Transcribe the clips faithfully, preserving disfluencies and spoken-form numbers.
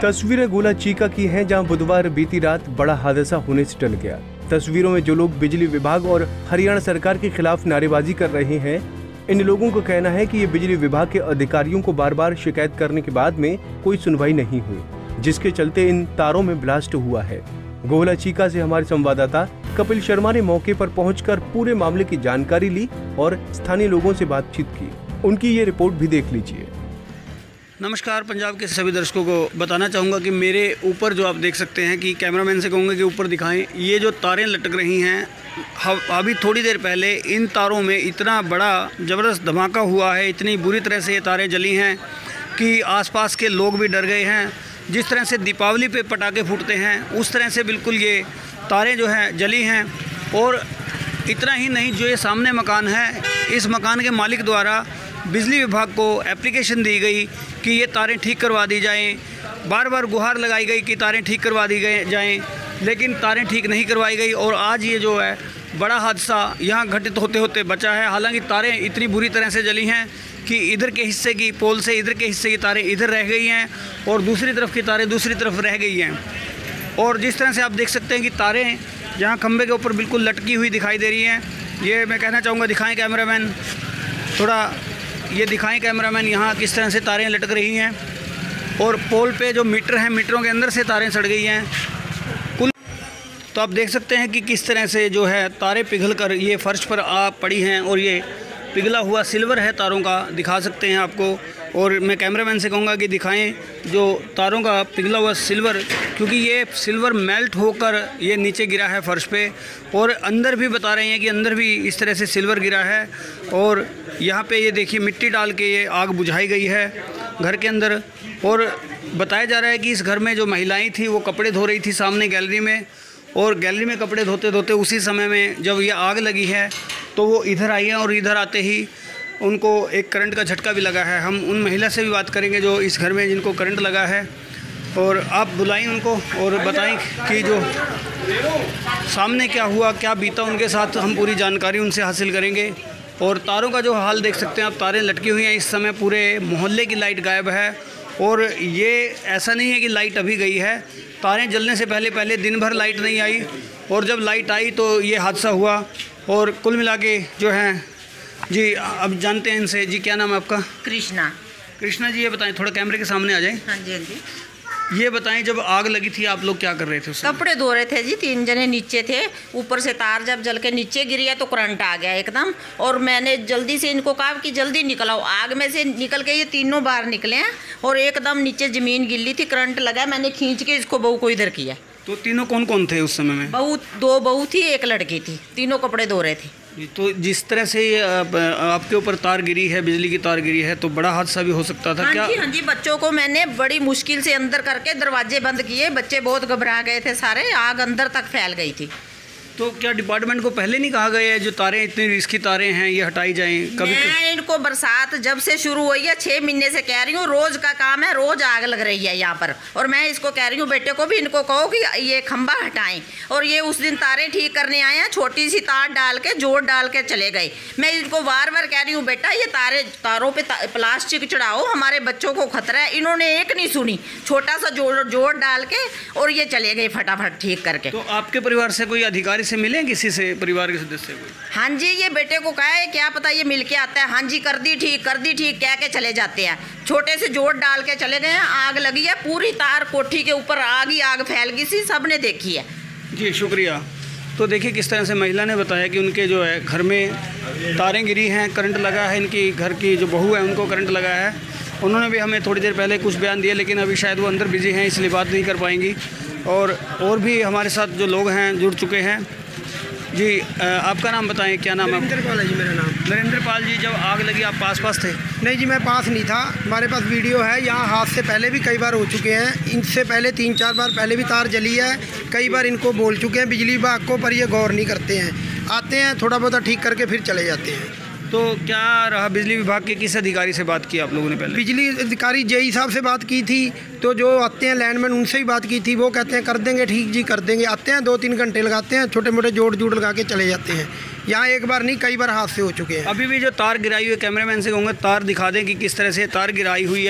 तस्वीरें गोला चीका की हैं, जहां बुधवार बीती रात बड़ा हादसा होने से टल गया। तस्वीरों में जो लोग बिजली विभाग और हरियाणा सरकार के खिलाफ नारेबाजी कर रहे हैं, इन लोगों का कहना है कि ये बिजली विभाग के अधिकारियों को बार बार शिकायत करने के बाद में कोई सुनवाई नहीं हुई, जिसके चलते इन तारों में ब्लास्ट हुआ है। गोला चीका से हमारे संवाददाता कपिल शर्मा ने मौके पर पहुंचकर पूरे मामले की जानकारी ली और स्थानीय लोगों से बातचीत की। उनकी ये रिपोर्ट भी देख लीजिए। नमस्कार, पंजाब के सभी दर्शकों को बताना चाहूँगा कि मेरे ऊपर जो आप देख सकते हैं कि कैमरामैन से कहूँगा कि ऊपर दिखाएं, ये जो तारें लटक रही हैं, अभी थोड़ी देर पहले इन तारों में इतना बड़ा ज़बरदस्त धमाका हुआ है, इतनी बुरी तरह से ये तारें जली हैं कि आसपास के लोग भी डर गए हैं। जिस तरह से दीपावली पे पटाखे फूटते हैं, उस तरह से बिल्कुल ये तारें जो हैं जली हैं। और इतना ही नहीं, जो ये सामने मकान है, इस मकान के मालिक द्वारा बिजली विभाग को एप्लीकेशन दी गई कि ये तारें ठीक करवा दी जाएं। बार बार गुहार लगाई गई कि तारें ठीक करवा दी गए जाएं, लेकिन तारें ठीक नहीं करवाई गई और आज ये जो है बड़ा हादसा यहाँ घटित होते होते बचा है। हालांकि तारें इतनी बुरी तरह से जली हैं कि इधर के हिस्से की पोल से इधर के हिस्से की तारें इधर रह गई हैं और दूसरी तरफ की तारें दूसरी तरफ रह गई हैं। और जिस तरह से आप देख सकते हैं कि तारें जहाँ खंभे के ऊपर बिल्कुल लटकी हुई दिखाई दे रही हैं, ये मैं कहना चाहूँगा, दिखाएँ कैमरामैन, थोड़ा ये दिखाएं कैमरामैन, यहाँ किस तरह से तारें लटक रही हैं। और पोल पे जो मीटर हैं, मीटरों के अंदर से तारें सड़ गई हैं कुल। तो आप देख सकते हैं कि किस तरह से जो है तारें पिघल कर ये फर्श पर आ पड़ी हैं और ये पिघला हुआ सिल्वर है तारों का, दिखा सकते हैं आपको। और मैं कैमरामैन से कहूँगा कि दिखाएं जो तारों का पिघला हुआ सिल्वर, क्योंकि ये सिल्वर मेल्ट होकर ये नीचे गिरा है फर्श पे। और अंदर भी बता रहे हैं कि अंदर भी इस तरह से सिल्वर गिरा है। और यहाँ पे ये देखिए मिट्टी डाल के ये आग बुझाई गई है घर के अंदर। और बताया जा रहा है कि इस घर में जो महिलाएं थी वो कपड़े धो रही थी सामने गैलरी में, और गैलरी में कपड़े धोते धोते उसी समय में जब ये आग लगी है तो वो इधर आई हैं और इधर आते ही उनको एक करंट का झटका भी लगा है। हम उन महिला से भी बात करेंगे जो इस घर में जिनको करंट लगा है, और आप बुलाएं उनको और बताएं कि जो सामने क्या हुआ, क्या बीता उनके साथ, हम पूरी जानकारी उनसे हासिल करेंगे। और तारों का जो हाल देख सकते हैं आप, तारें लटकी हुई हैं, इस समय पूरे मोहल्ले की लाइट गायब है। और ये ऐसा नहीं है कि लाइट अभी गई है, तारें जलने से पहले पहले दिन भर लाइट नहीं आई, और जब लाइट आई तो ये हादसा हुआ। और कुल मिला के जो है जी, अब जानते हैं इनसे। जी, क्या नाम है आपका? कृष्णा। कृष्णा जी, ये बताएं, थोड़ा कैमरे के सामने आ जाएं। हाँ जी, हाँ जी। ये बताएं, जब आग लगी थी आप लोग क्या कर रहे थे उस समय? कपड़े धो रहे थे जी, तीन जने नीचे थे। ऊपर से तार जब जल के नीचे गिरी है तो करंट आ गया एकदम। और मैंने जल्दी से इनको कहा कि जल्दी निकलाओ। आग में से निकल के ये तीनों बाहर निकले हैं और एकदम नीचे ज़मीन गिल्ली थी, करंट लगा। मैंने खींच के इसको बहू को इधर किया। तो तीनों कौन कौन थे उस समय में? बहू, दो बहू थी, एक लड़की थी, तीनों कपड़े धो रहे थे। तो जिस तरह से आपके ऊपर तार गिरी है, बिजली की तार गिरी है, तो बड़ा हादसा भी हो सकता था। हाँ क्या? जी, हाँ जी। बच्चों को मैंने बड़ी मुश्किल से अंदर करके दरवाजे बंद किए, बच्चे बहुत घबरा गए थे सारे, आग अंदर तक फैल गई थी। तो क्या डिपार्टमेंट को पहले नहीं कहा गया है जो तारें इतनी रिस्की तारें हैं ये हटाई जाएं? कभी मैं इनको बरसात जब से शुरू हुई है, छः महीने से कह रही हूँ, रोज़ का काम है, रोज़ आग लग रही है यहाँ पर। और मैं इसको कह रही हूँ, बेटे को भी इनको कहो कि ये खंबा हटाएं। और ये उस दिन तारें ठीक करने आए हैं, छोटी सी तार डाल के, जोड़ डाल के चले गए। मैं इनको बार बार कह रही हूँ, बेटा ये तारे तारों पे ता, प्लास्टिक चढ़ाओ, हमारे बच्चों को खतरा है। इन्होंने एक नहीं सुनी, छोटा सा जोड़ जोड़ डाल के और ये चले गए फटाफट ठीक करके। तो आपके परिवार से कोई अधिकारी से मिले, किसी से, परिवार के सदस्य को? हाँ जी, ये बेटे को कहा है, क्या पता ये मिल के आता है। हाँ जी, कर दी ठीक, कर दी ठीक कह के चले जाते हैं। छोटे से जोड़ डाल के चले गए हैं। आग लगी है, पूरी तार कोठी के ऊपर आग ही आग फैल गई सी, सबने देखी है। जी, शुक्रिया। तो देखिए किस तरह से महिला ने बताया कि उनके जो है घर में तारें गिरी हैं, करंट लगा है, इनकी घर की जो बहू है उनको करंट लगा है। उन्होंने भी हमें थोड़ी देर पहले कुछ बयान दिए, लेकिन अभी शायद वो अंदर बिजी हैं, इसलिए बात नहीं कर पाएंगी। और और भी हमारे साथ जो लोग हैं जुड़ चुके हैं। जी, आपका नाम बताएं, क्या नाम है? नरेंद्र पाल है जी मेरा नाम। नरेंद्र पाल जी, जब आग लगी आप पास पास थे? नहीं जी, मैं पास नहीं था। हमारे पास वीडियो है, यहाँ हाथ से पहले भी कई बार हो चुके हैं। इनसे पहले तीन चार बार पहले भी तार जली है। कई बार इनको बोल चुके हैं बिजली विभाग को, पर ये गौर नहीं करते हैं। आते हैं, थोड़ा बहुत ठीक करके फिर चले जाते हैं। तो क्या रहा, बिजली विभाग के किस अधिकारी से बात की आप लोगों ने पहले? बिजली अधिकारी जेई साहब से बात की थी, तो जो आते हैं लैंडमैन उनसे ही बात की थी। वो कहते हैं कर देंगे ठीक जी, कर देंगे। आते हैं, दो तीन घंटे लगाते हैं, छोटे मोटे जोड़ जोड़ लगा के चले जाते हैं। यहाँ एक बार नहीं, कई बार हादसे हो चुके हैं। अभी भी जो तार गिराई हुई है, कैमरामैन से कहूँगा तार दिखा दें कि किस तरह से तार गिराई हुई है।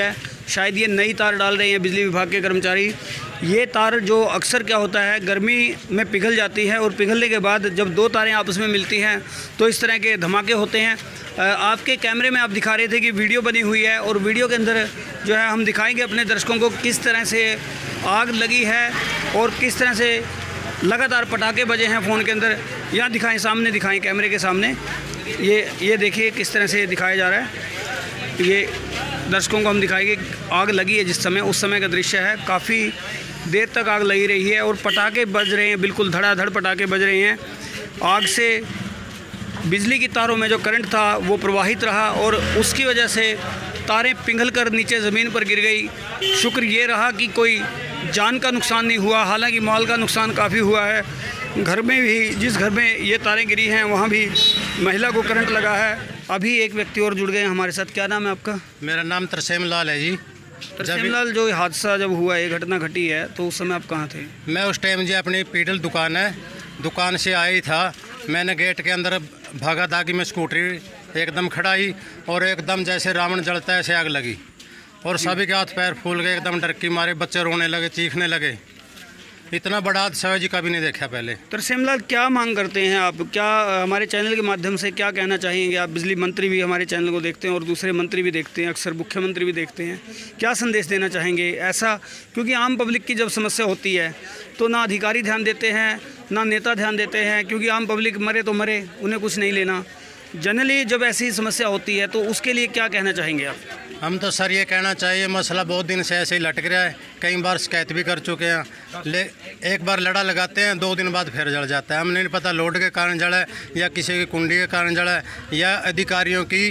शायद ये नई तार डाल रहे हैं बिजली विभाग के कर्मचारी। ये तार जो अक्सर क्या होता है गर्मी में पिघल जाती है और पिघलने के बाद जब दो तारें आपस में मिलती हैं तो इस तरह के धमाके होते हैं। आपके कैमरे में आप दिखा रहे थे कि वीडियो बनी हुई है और वीडियो के अंदर जो है हम दिखाएंगे अपने दर्शकों को किस तरह से आग लगी है और किस तरह से लगातार पटाखे बजे हैं फ़ोन के अंदर। यहाँ दिखाएं, सामने दिखाएं, कैमरे के सामने ये ये देखिए किस तरह से दिखाया जा रहा है। ये दर्शकों को हम दिखाएंगे आग लगी है जिस समय, उस समय का दृश्य है। काफ़ी देर तक आग लगी रही है और पटाखे बज रहे हैं, बिल्कुल धड़ाधड़ पटाखे बज रहे हैं। आग से बिजली की तारों में जो करंट था वो प्रवाहित रहा और उसकी वजह से तारें पिघल कर नीचे ज़मीन पर गिर गई। शुक्र ये रहा कि कोई जान का नुकसान नहीं हुआ, हालांकि माल का नुकसान काफ़ी हुआ है। घर में भी, जिस घर में ये तारें गिरी हैं वहाँ भी महिला को करंट लगा है। अभी एक व्यक्ति और जुड़ गए हैं हमारे साथ। क्या नाम है आपका? मेरा नाम तरसेम लाल है जी। तरसेम लाल, जो हादसा जब हुआ, ये घटना घटी है, तो उस समय आप कहाँ थे? मैं उस टाइम जी अपनी पीडल दुकान है, दुकान से आई था। मैंने गेट के अंदर भागा था कि मैं स्कूटरी एकदम खड़ाई और एकदम जैसे रावण जलता है ऐसे आग लगी और सभी के हाथ पैर फूल गए, एकदम डर की मारे बच्चे रोने लगे, चीखने लगे। इतना बड़ा हादसा जी कभी नहीं देखा पहले। तरसेम लाल, क्या मांग करते हैं आप? क्या हमारे चैनल के माध्यम से क्या कहना चाहेंगे आप? बिजली मंत्री भी हमारे चैनल को देखते हैं और दूसरे मंत्री भी देखते हैं, अक्सर मुख्यमंत्री भी देखते हैं। क्या संदेश देना चाहेंगे ऐसा? क्योंकि आम पब्लिक की जब समस्या होती है तो ना अधिकारी ध्यान देते हैं ना नेता ध्यान देते हैं, क्योंकि आम पब्लिक मरे तो मरे, उन्हें कुछ नहीं लेना। जनरली जब ऐसी समस्या होती है तो उसके लिए क्या कहना चाहेंगे आप? हम तो सर ये कहना चाहिए, मसला बहुत दिन से ऐसे ही लटक रहा है। कई बार शिकायत भी कर चुके हैं, ले एक बार लड़ा लगाते हैं, दो दिन बाद फिर जल जाता है। हमें नहीं पता लोड के कारण जला है या किसी की कुंडी के कारण जला है या अधिकारियों की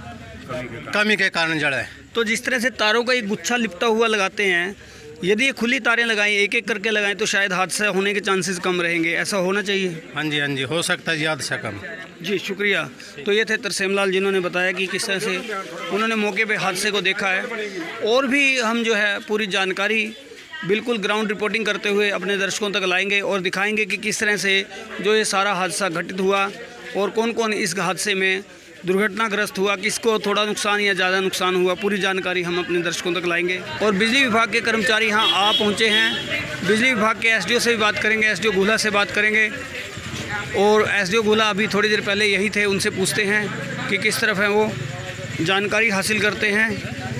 कमी के कारण जला है। तो जिस तरह से तारों का एक गुच्छा लिपटा हुआ लगाते हैं, यदि ये खुली तारें लगाएं, एक एक करके लगाएं, तो शायद हादसा होने के चांसेस कम रहेंगे। ऐसा होना चाहिए। हाँ जी, हाँ जी, हो सकता है जी हादसा कम। जी शुक्रिया। तो ये थे तरसेम लाल, जिन्होंने बताया कि किस तरह से उन्होंने मौके पे हादसे को देखा है। और भी हम जो है पूरी जानकारी बिल्कुल ग्राउंड रिपोर्टिंग करते हुए अपने दर्शकों तक लाएंगे और दिखाएंगे कि किस तरह से जो ये सारा हादसा घटित हुआ और कौन कौन इस हादसे में दुर्घटनाग्रस्त हुआ, किसको थोड़ा नुकसान या ज़्यादा नुकसान हुआ। पूरी जानकारी हम अपने दर्शकों तक लाएंगे। और बिजली विभाग के कर्मचारी यहाँ आ पहुँचे हैं। बिजली विभाग के एसडीओ से भी बात करेंगे, एसडीओ घूला से बात करेंगे। और एसडीओ घूला अभी थोड़ी देर पहले यही थे, उनसे पूछते हैं कि किस तरफ हैं वो, जानकारी हासिल करते हैं।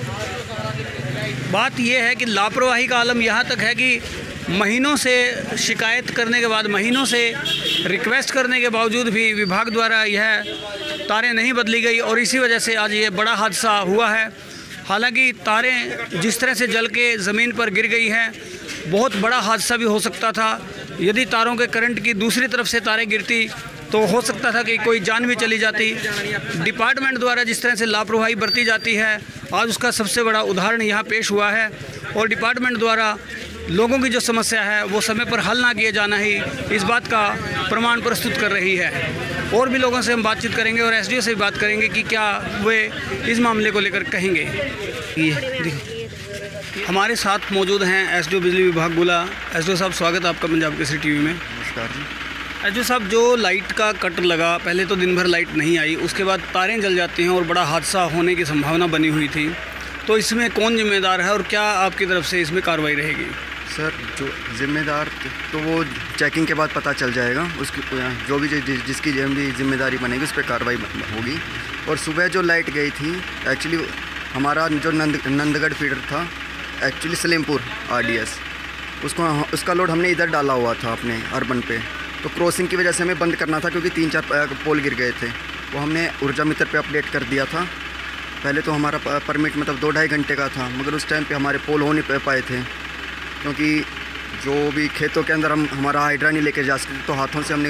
बात यह है कि लापरवाही का आलम यहाँ तक है कि महीनों से शिकायत करने के बाद, महीनों से रिक्वेस्ट करने के बावजूद भी विभाग द्वारा यह तारें नहीं बदली गई और इसी वजह से आज ये बड़ा हादसा हुआ है। हालांकि तारें जिस तरह से जल के ज़मीन पर गिर गई हैं, बहुत बड़ा हादसा भी हो सकता था। यदि तारों के करंट की दूसरी तरफ से तारें गिरती तो हो सकता था कि कोई जान भी चली जाती। डिपार्टमेंट द्वारा जिस तरह से लापरवाही बरती जाती है, आज उसका सबसे बड़ा उदाहरण यहाँ पेश हुआ है। और डिपार्टमेंट द्वारा लोगों की जो समस्या है वो समय पर हल ना किए जाना ही इस बात का प्रमाण प्रस्तुत कर रही है। और भी लोगों से हम बातचीत करेंगे और एसडीओ से भी बात करेंगे कि क्या वे इस मामले को लेकर कहेंगे। ये देखो, हमारे साथ मौजूद हैं एसडीओ बिजली विभाग गुला। एसडीओ साहब, स्वागत है आपका पंजाब केसरी टीवी में। नमस्कार जी। एसडीओ साहब, जो लाइट का कट लगा, पहले तो दिन भर लाइट नहीं आई, उसके बाद तारें जल जाती हैं और बड़ा हादसा होने की संभावना बनी हुई थी, तो इसमें कौन जिम्मेदार है और क्या आपकी तरफ से इसमें कार्रवाई रहेगी? सर, जो जिम्मेदार तो वो चेकिंग के बाद पता चल जाएगा। उसकी जो भी जिसकी भी जिम्मेदारी बनेगी उस पर कार्रवाई होगी। और सुबह जो लाइट गई थी, एक्चुअली हमारा जो नंद नंदगढ़ फीडर था, एक्चुअली सलेमपुर आरडीएस, उसको उसका लोड हमने इधर डाला हुआ था अपने अर्बन पे। तो क्रॉसिंग की वजह से हमें बंद करना था क्योंकि तीन चार पोल गिर गए थे। वो हमने ऊर्जा मित्र पे अपडेट कर दिया था। पहले तो हमारा परमिट मतलब दो ढाई घंटे का था, मगर उस टाइम पे हमारे पोल हो नहीं पाए थे क्योंकि जो भी खेतों के अंदर हम हमारा हाइड्रा नहीं लेके जा सकते, तो हाथों से हमने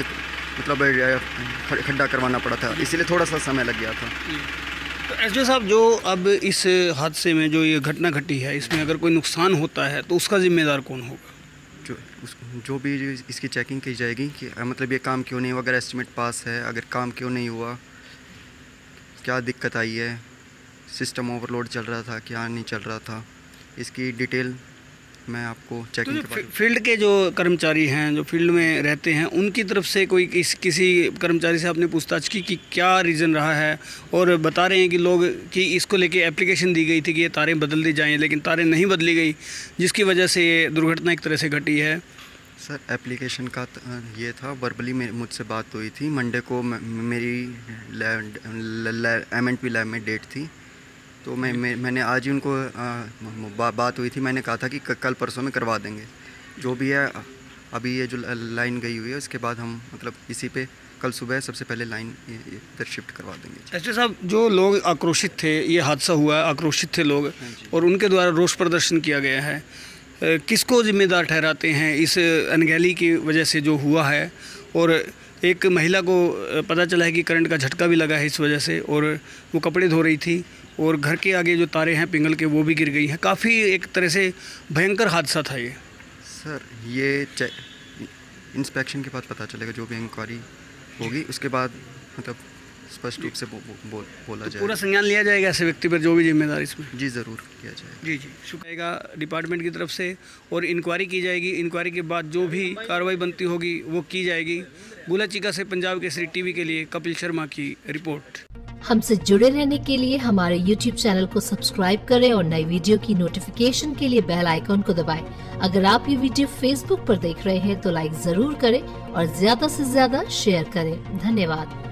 मतलब खड्डा करवाना पड़ा था, इसीलिए थोड़ा सा समय लग गया था। तो एसडीओ साहब, जो अब इस हादसे में जो ये घटना घटी है, इसमें अगर कोई नुकसान होता है तो उसका जिम्मेदार कौन होगा? जो उस जो भी इसकी चेकिंग की जाएगी कि मतलब ये काम क्यों नहीं हुआ, अगर एस्टिमेट पास है, अगर काम क्यों नहीं हुआ, क्या दिक्कत आई है, सिस्टम ओवरलोड चल रहा था, क्या नहीं चल रहा था, इसकी डिटेल मैं आपको तो चेकिंग जो के बाद फील्ड के जो कर्मचारी हैं, जो फील्ड में रहते हैं, उनकी तरफ से कोई किस, किसी कर्मचारी से आपने पूछताछ की कि क्या रीज़न रहा है? और बता रहे हैं कि लोग कि इसको लेके एप्लीकेशन दी गई थी कि ये तारें बदल दी जाएं, लेकिन तारें नहीं बदली गई, जिसकी वजह से ये दुर्घटना एक तरह से घटी है। सर एप्लीकेशन का ये था, वर्बली मुझसे बात हुई थी। मंडे को मेरी एम एंड पी लैब में डेट थी, तो मैं, मैं मैंने आज ही उनको बा, बात हुई थी। मैंने कहा था कि कल परसों में करवा देंगे जो भी है। अभी ये जो लाइन गई हुई है उसके बाद हम मतलब इसी पे कल सुबह सबसे पहले लाइन इधर शिफ्ट करवा देंगे। एस डी साहब, जो लोग आक्रोशित थे, ये हादसा हुआ, आक्रोशित थे लोग और उनके द्वारा रोष प्रदर्शन किया गया है, किसको जिम्मेदार ठहराते हैं इस अनगहली की वजह से जो हुआ है? और एक महिला को पता चला है कि करंट का झटका भी लगा है इस वजह से, और वो कपड़े धो रही थी और घर के आगे जो तारें हैं पिंगल के वो भी गिर गई हैं। काफ़ी एक तरह से भयंकर हादसा था ये। सर ये इंस्पेक्शन के बाद पता चलेगा, जो भी इंक्वायरी होगी उसके बाद मतलब स्पष्ट रूप से बो, बो, बो, बोला तो जाएगा। पूरा संज्ञान लिया जाएगा ऐसे व्यक्ति पर जो भी जिम्मेदार इसमें? जी ज़रूर किया जाएगा। जी जी शुक्रिया डिपार्टमेंट की तरफ से, और इंक्वायरी की जाएगी। इंक्वायरी के बाद जो भी कार्रवाई बनती होगी वो की जाएगी। बुला चीका से पंजाब केसरी टीवी के लिए कपिल शर्मा की रिपोर्ट। हमसे जुड़े रहने के लिए हमारे यूट्यूब चैनल को सब्सक्राइब करें और नई वीडियो की नोटिफिकेशन के लिए बेल आइकॉन को दबाएं। अगर आप ये वीडियो फेसबुक पर देख रहे हैं तो लाइक जरूर करें और ज्यादा से ज्यादा शेयर करें। धन्यवाद।